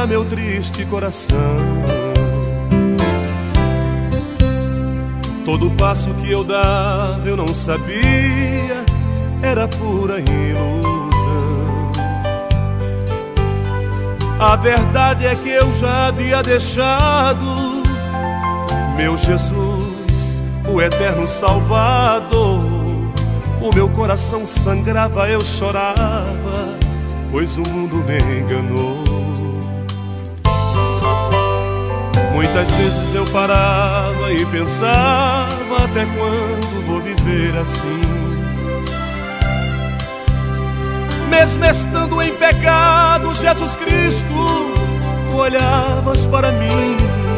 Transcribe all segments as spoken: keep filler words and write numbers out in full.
alegrar meu triste coração. Todo passo que eu dava eu não sabia, era pura ilusão. A verdade é que eu já havia deixado meu Jesus, o eterno Salvador. O meu coração sangrava, eu chorava, pois o mundo me enganou. Muitas vezes eu parava e pensava, até quando vou viver assim? Mesmo estando em pecado, Jesus Cristo, tu olhavas para mim.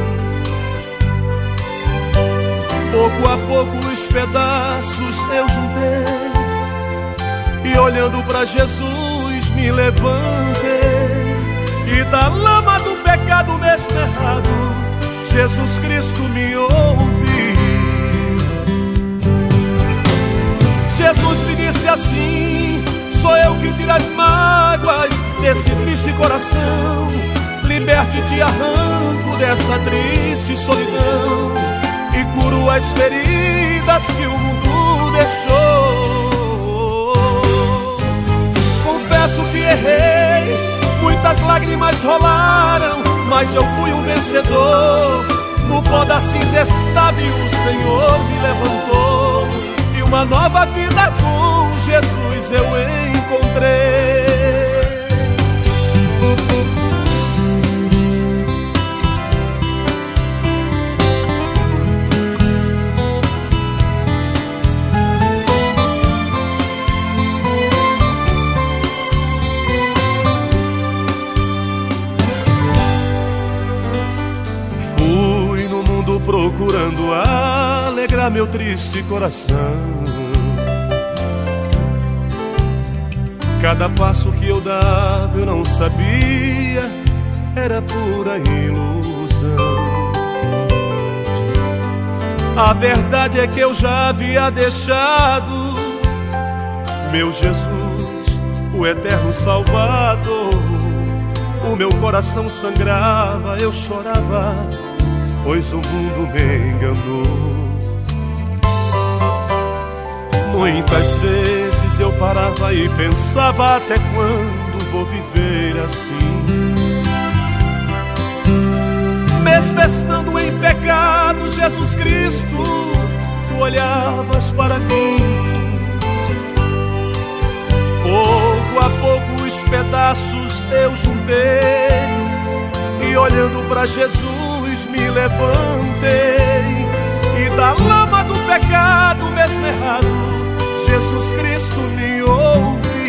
Pouco a pouco os pedaços eu juntei, e olhando para Jesus me levantei. E da lama do pecado mesmo errado, Jesus Cristo me ouviu. Jesus me disse assim: sou eu que tiro as mágoas desse triste coração, liberte e te arranco dessa triste solidão, e curo as feridas que o mundo deixou. Confesso que errei, muitas lágrimas rolaram, mas eu fui um vencedor. No pó da cinza estável o Senhor me levantou, e uma nova vida com Jesus eu encontrei. Procurando alegrar meu triste coração. Cada passo que eu dava eu não sabia, era pura ilusão. A verdade é que eu já havia deixado meu Jesus, o eterno Salvador. O meu coração sangrava, eu chorava, pois o mundo me enganou. Muitas vezes eu parava e pensava, até quando vou viver assim? Mesmo estando em pecado, Jesus Cristo, tu olhavas para mim. Pouco a pouco os pedaços eu juntei, e olhando para Jesus me levantei. E da lama do pecado mesmo errado, Jesus Cristo me ouvi.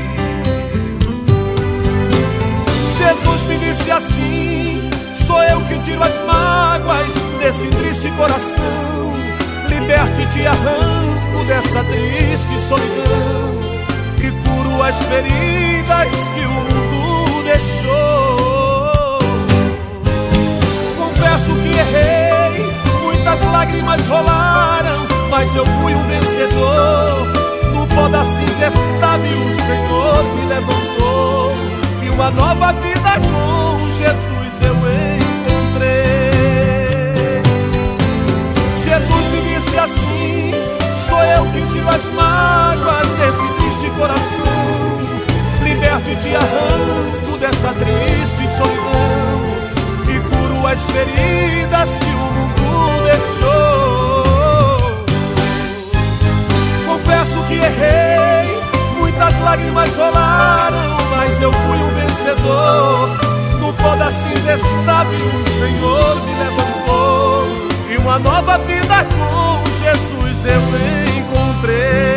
Jesus me disse assim: sou eu que tiro as mágoas desse triste coração, liberte e te arranco dessa triste solidão, e curo as feridas que o mundo deixou. Confesso que errei, muitas lágrimas rolaram, mas eu fui um vencedor. No pó da cinza estável o Senhor me levantou, e uma nova vida com Jesus eu encontrei. Jesus me disse assim: sou eu que tiro as mágoas desse triste coração, liberto e te arranco dessa triste solidão, e curo as feridas que o mundo deixou. Confesso que errei, muitas lágrimas rolaram, mas eu fui um vencedor. No pó da cinza estável o Senhor me levantou, e uma nova vida com Jesus eu encontrei.